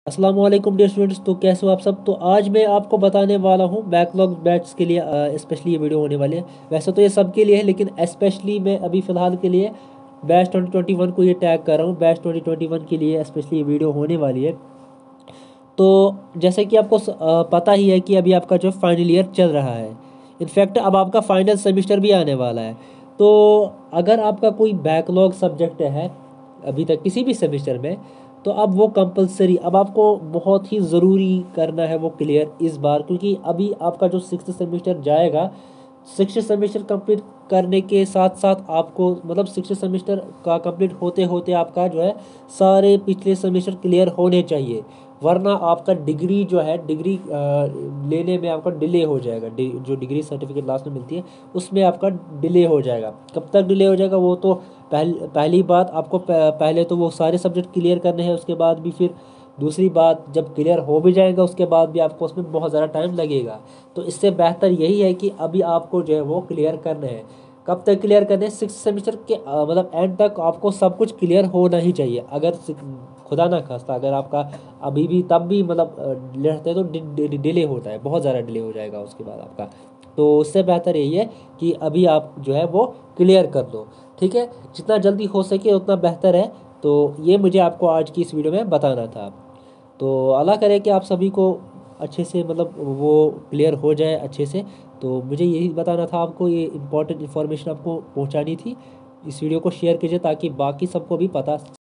अस्सलाम वालेकुम dear students. तो कैसे हो आप सब। तो आज मैं आपको बताने वाला हूँ बैकलॉग बैच के लिए स्पेशली ये वीडियो होने वाली है। वैसे तो ये सबके लिए है, लेकिन स्पेशली मैं अभी फ़िलहाल के लिए बैच 2021 को ये टैग कर रहा हूँ। बैच 2021 के लिए स्पेशली ये वीडियो होने वाली है। तो जैसे कि आपको पता ही है कि अभी आपका जो फाइनल ईयर चल रहा है। इनफैक्ट अब आपका फाइनल सेमिस्टर भी आने वाला है। तो अगर आपका कोई बैकलॉग सब्जेक्ट है अभी तक किसी भी सेमिस्टर में, तो अब वो कंपलसरी अब आपको बहुत ही ज़रूरी करना है वो क्लियर इस बार, क्योंकि अभी आपका जो सिक्स्थ सेमिस्टर जाएगा, सिक्स्थ सेमेस्टर कंप्लीट करने के साथ साथ आपको मतलब सिक्स्थ सेमेस्टर का कंप्लीट होते होते आपका जो है सारे पिछले सेमेस्टर क्लियर होने चाहिए, वरना आपका डिग्री जो है डिग्री लेने में आपका डिले हो जाएगा। जो डिग्री सर्टिफिकेट लास्ट में मिलती है उसमें आपका डिले हो जाएगा। कब तक डिले हो जाएगा वो तो पहली बात आपको पहले तो वो सारे सब्जेक्ट क्लियर करने हैं, उसके बाद भी फिर दूसरी बात जब क्लियर हो भी जाएगा उसके बाद भी आपको उसमें बहुत ज़्यादा टाइम लगेगा। तो इससे बेहतर यही है कि अभी आपको जो है वो क्लियर करने हैं। कब तक क्लियर करने हैं? सिक्स सेमेस्टर के मतलब एंड तक आपको सब कुछ क्लियर होना ही चाहिए। अगर खुदा ना खास्ता अगर आपका अभी भी तब भी मतलब रहते हैं तो डिले होता है, बहुत ज़्यादा डिले हो जाएगा उसके बाद आपका। तो उससे बेहतर यही है कि अभी आप जो है वो क्लियर कर दो। ठीक है, जितना जल्दी हो सके उतना बेहतर है। तो ये मुझे आपको आज की इस वीडियो में बताना था। तो अल्लाह करे कि आप सभी को अच्छे से मतलब वो क्लियर हो जाए अच्छे से। तो मुझे यही बताना था आपको, ये इम्पोर्टेंट इन्फॉर्मेशन आपको पहुंचानी थी। इस वीडियो को शेयर कीजिए ताकि बाकी सबको भी पता